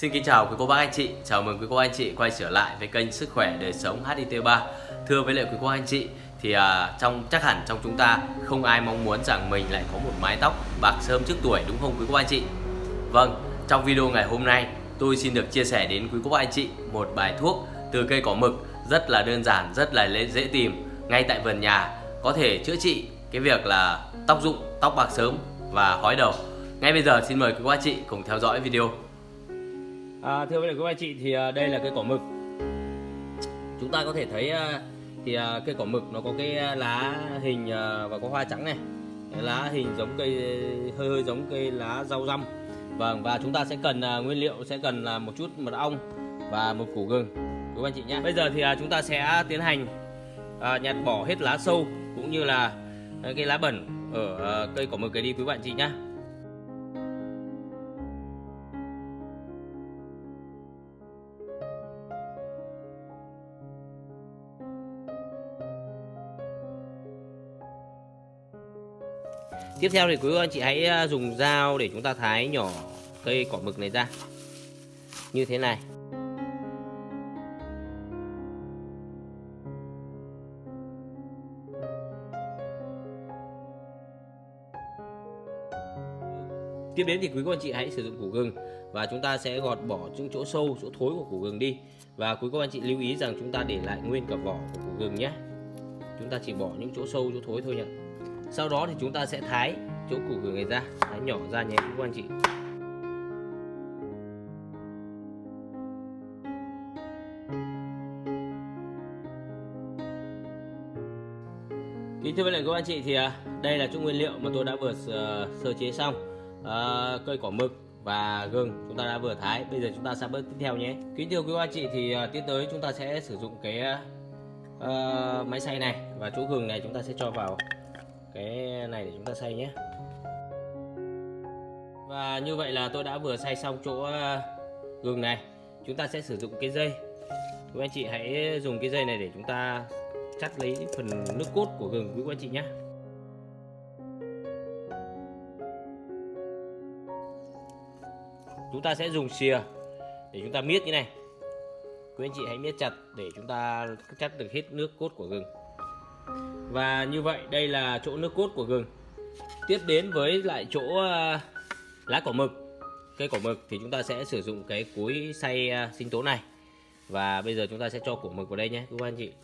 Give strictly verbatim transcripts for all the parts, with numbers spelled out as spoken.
Xin kính chào quý cô bác anh chị, chào mừng quý cô anh chị quay trở lại với kênh Sức khỏe đời sống hát i tê ba. Thưa với lại quý cô anh chị thì à, trong chắc hẳn trong chúng ta không ai mong muốn rằng mình lại có một mái tóc bạc sớm trước tuổi, đúng không quý cô anh chị? Vâng, trong video ngày hôm nay tôi xin được chia sẻ đến quý cô bác anh chị một bài thuốc từ cây cỏ mực rất là đơn giản, rất là dễ tìm ngay tại vườn nhà, có thể chữa trị cái việc là tóc rụng, tóc bạc sớm và hói đầu. Ngay bây giờ xin mời quý cô anh chị cùng theo dõi video. À, thưa quý anh chị thì đây là cây cỏ mực. Chúng ta có thể thấy thì cây cỏ mực nó có cái lá hình và có hoa trắng này, cái lá hình giống cây, hơi hơi giống cây lá rau răm. Vâng, và chúng ta sẽ cần nguyên liệu sẽ cần là một chút mật ong và một củ gừng quý anh chị nhé. Bây giờ thì chúng ta sẽ tiến hành à, nhặt bỏ hết lá sâu cũng như là cái lá bẩn ở cây cỏ mực này đi quý bạn chị nhé. Tiếp theo thì quý anh chị hãy dùng dao để chúng ta thái nhỏ cây cỏ mực này ra như thế này. Tiếp đến thì quý cô anh chị hãy sử dụng củ gừng và chúng ta sẽ gọt bỏ những chỗ sâu, chỗ thối của củ gừng đi. Và quý cô anh chị lưu ý rằng chúng ta để lại nguyên cả vỏ của củ gừng nhé. Chúng ta chỉ bỏ những chỗ sâu, chỗ thối thôi nhé. Sau đó thì chúng ta sẽ thái chỗ củ gừng này ra, thái nhỏ ra nhé quý cô anh chị. Kính thưa với lại các anh chị thì đây là chỗ nguyên liệu mà tôi đã vừa sơ chế xong. À, cây cỏ mực và gừng chúng ta đã vừa thái. Bây giờ chúng ta sang bước tiếp theo nhé. Kính thưa quý anh chị thì tiếp tới chúng ta sẽ sử dụng cái uh, máy xay này, và chỗ gừng này chúng ta sẽ cho vào cái này để chúng ta xay nhé. Và như vậy là tôi đã vừa xay xong chỗ gừng này. Chúng ta sẽ sử dụng cái dây. Quý anh chị hãy dùng cái dây này để chúng ta cắt lấy phần nước cốt của gừng quý anh chị nhé. Chúng ta sẽ dùng xìa để chúng ta miết như này. Quý anh chị hãy miết chặt để chúng ta cắt được hết nước cốt của gừng. Và như vậy đây là chỗ nước cốt của gừng. Tiếp đến với lại chỗ uh, lá cỏ mực, cây cỏ mực thì chúng ta sẽ sử dụng cái cối xay uh, sinh tố này. Và bây giờ chúng ta sẽ cho củ mực vào đây nhé quý anh chị.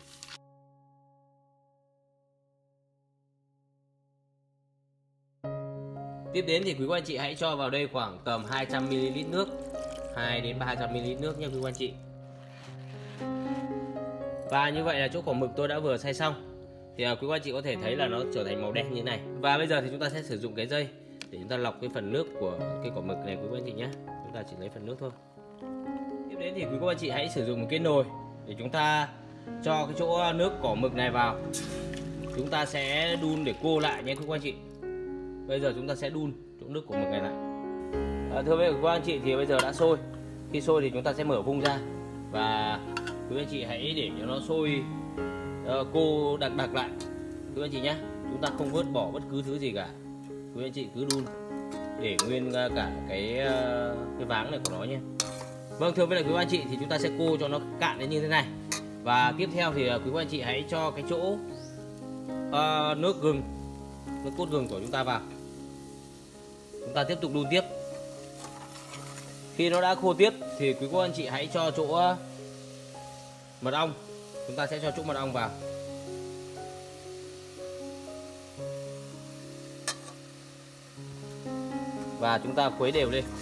Tiếp đến thì quý anh chị hãy cho vào đây khoảng tầm hai trăm mi li lít nước, hai đến ba trăm mi li lít nước nhé quý anh chị. Và như vậy là chỗ cỏ mực tôi đã vừa xay xong. Thì quý anh chị có thể thấy là nó trở thành màu đen như này. Và bây giờ thì chúng ta sẽ sử dụng cái dây để chúng ta lọc cái phần nước của cây cỏ mực này quý anh chị nhé. Chúng ta chỉ lấy phần nước thôi. Tiếp đến thì quý anh chị hãy sử dụng một cái nồi để chúng ta cho cái chỗ nước cỏ mực này vào. Chúng ta sẽ đun để cô lại nhé quý anh chị. Bây giờ chúng ta sẽ đun chỗ nước của mực này lại. À, thưa với các anh chị thì bây giờ đã sôi. Khi sôi thì chúng ta sẽ mở vung ra và quý anh chị hãy để cho nó sôi uh, cô đặc đặc lại quý anh chị nhé. Chúng ta không vớt bỏ bất cứ thứ gì cả. Quý anh chị cứ đun để nguyên uh, cả cái uh, cái váng này của nó nhé. Vâng, thưa với lại quý anh chị thì chúng ta sẽ cô cho nó cạn đến như thế này. Và tiếp theo thì uh, quý anh chị hãy cho cái chỗ uh, nước gừng, nước cốt gừng của chúng ta vào. Chúng ta tiếp tục đun tiếp. Khi nó đã khô tiếp thì quý cô anh chị hãy cho chỗ mật ong. Chúng ta sẽ cho chỗ mật ong vào. Và chúng ta khuấy đều lên.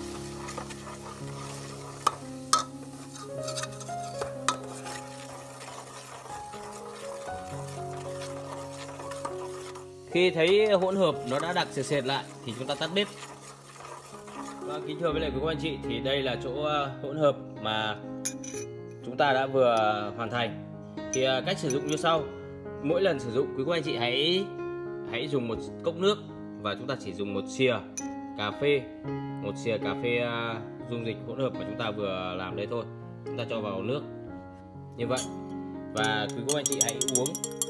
Khi thấy hỗn hợp nó đã đặc sệt sệt lại thì chúng ta tắt bếp. Và kính thưa với lại quý cô anh chị thì đây là chỗ hỗn hợp mà chúng ta đã vừa hoàn thành. Thì cách sử dụng như sau. Mỗi lần sử dụng quý cô anh chị hãy hãy dùng một cốc nước và chúng ta chỉ dùng một xìa cà phê, một xìa cà phê dung dịch hỗn hợp mà chúng ta vừa làm đây thôi. Chúng ta cho vào nước như vậy. Và quý cô anh chị hãy uống.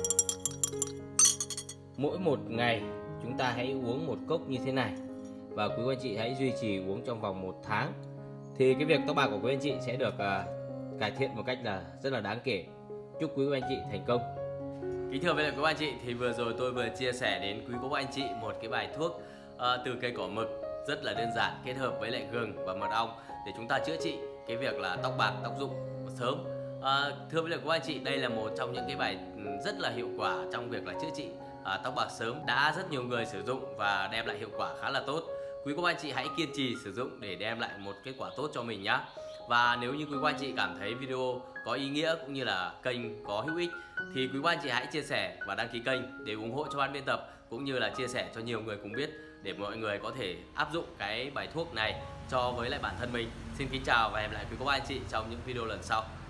Mỗi một ngày chúng ta hãy uống một cốc như thế này. Và quý anh chị hãy duy trì uống trong vòng một tháng. thì cái việc tóc bạc của quý anh chị sẽ được uh, cải thiện một cách là rất là đáng kể. Chúc quý anh chị thành công. Kính thưa với lại quý anh chị, thì vừa rồi tôi vừa chia sẻ đến quý cô anh chị một cái bài thuốc uh, từ cây cỏ mực rất là đơn giản, kết hợp với lại gừng và mật ong để chúng ta chữa trị cái việc là tóc bạc, tóc rụng sớm. À, thưa với lại quý anh chị, đây là một trong những cái bài rất là hiệu quả trong việc là chữa trị à, tóc bạc sớm, đã rất nhiều người sử dụng và đem lại hiệu quả khá là tốt. Quý cô anh chị hãy kiên trì sử dụng để đem lại một kết quả tốt cho mình nhé. Và nếu như quý cô anh chị cảm thấy video có ý nghĩa cũng như là kênh có hữu ích thì quý cô anh chị hãy chia sẻ và đăng ký kênh để ủng hộ cho ban biên tập, cũng như là chia sẻ cho nhiều người cùng biết để mọi người có thể áp dụng cái bài thuốc này cho với lại bản thân mình. Xin kính chào và hẹn lại quý cô anh chị trong những video lần sau.